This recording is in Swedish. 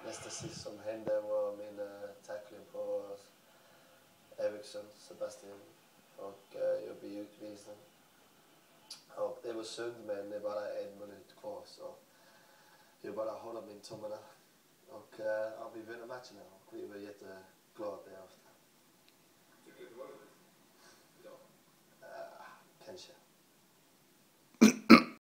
nästa sist som hände var min tackling på Eriksson, Sebastian. Och jag blev utvisad. Och det var synd, men det är bara 1 minut kvar, så jag bara håller min tummarna. Och vi vinner matchen och vi var jätteglada efter.